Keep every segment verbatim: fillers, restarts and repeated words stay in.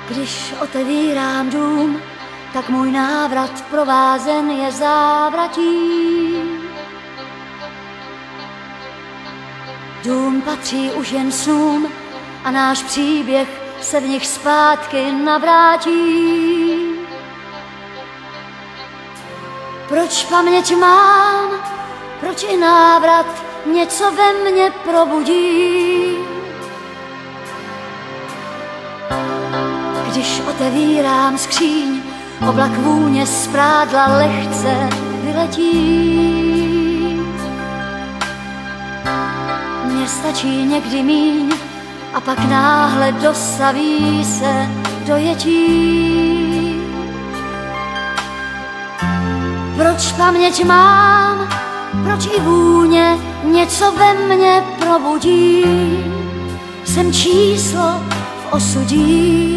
Když otevírám dům, tak můj návrat provázen je závratí. Dům patří už jen snům a náš příběh se v nich zpátky navrátí. Proč paměť mám, proč i návrat něco ve mně probudí? Když otevírám skříň, oblak vůně z prádla lehce vyletí. Mně stačí někdy míň a pak náhle dostaví se dojetí. Proč paměť mám, proč i vůně něco ve mně probudí? Jsem číslo v osudí.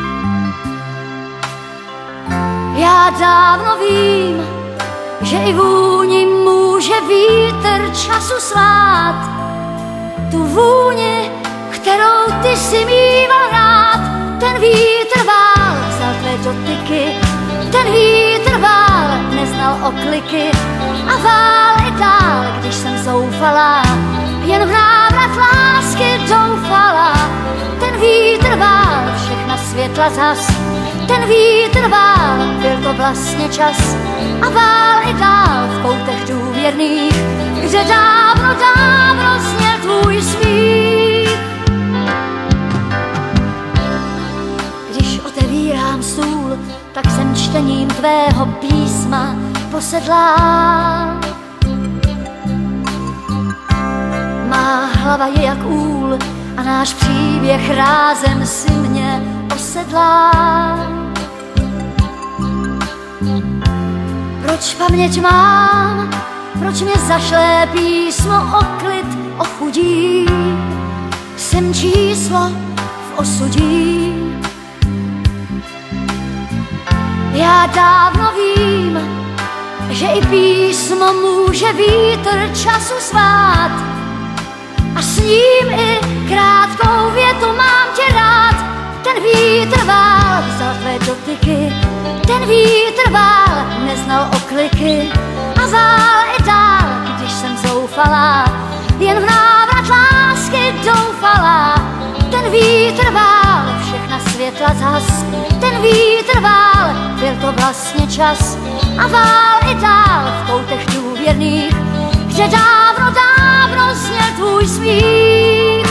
Já dávno vím, že i vůni může vítr času svát. Tu vůni, kterou ty si mýval rád, ten vítr vál, vzal tvé dotyky, ten vítr vál, neznal okliky a vál i dál, když jsem zoufalá, jen v návrat lásky doufala. Ten vítr vál, všechna světla zas, ten vítr vál, byl to vlastně čas a vál i dál v koutech důvěrných, kde dávno, dávno zněl tvůj smích. Když otevírám stůl, tak jsem čtením tvého písma posedlá. Má hlava je jak úl a náš příběh rázem si mě osedlá. Proč paměť mám, proč mě zašlé písmo o klid, o chudí? Jsem číslo v osudí. Já dávno vím, že i písmo může vítr času svát a s ním i krátkou větu mám tě rád. Ten vítr vál, vzal tvé dotyky, ten vítr vál, neznal okliky a vál i dál, když jsem zoufalá, jen v návrat lásky doufala. Ten vítr vál, všechna světla zas, ten vítr vál, byl to vlastně čas a vál i dál v koutech důvěrných, kde dávno, dávno zněl tvůj smích.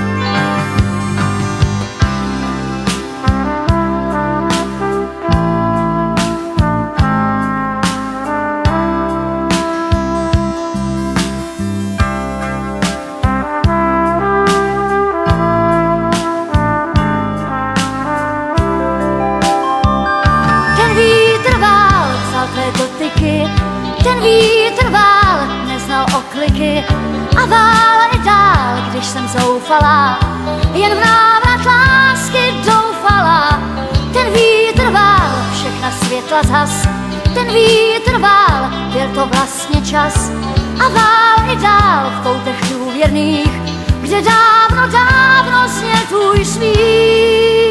Ten vítr vál, neznal okliky a vál i dál, když jsem zoufalá, jen v návrat lásky doufala. Ten vítr vál, všechna světla zhas, ten vítr vál, byl to vlastně čas a vál i dál v koutech důvěrných, kde dávno, dávno zněl tvůj smích.